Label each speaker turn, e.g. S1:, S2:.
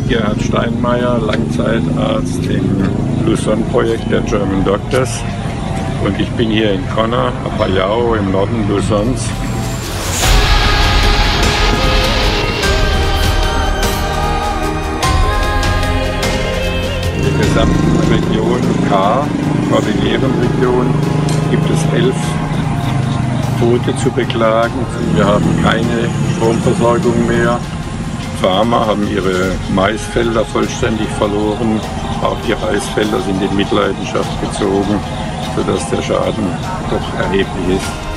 S1: Gerhard Steinmeier, Langzeitarzt im Luzon-Projekt der German Doctors. Und ich bin hier in Kona, Apayao im Norden Luzons. In der gesamten Region K, Kordillerenregion, gibt es 11 Tote zu beklagen. Wir haben keine Stromversorgung mehr. Farmer haben ihre Maisfelder vollständig verloren. Auch die Reisfelder sind in Mitleidenschaft gezogen, sodass der Schaden doch erheblich ist.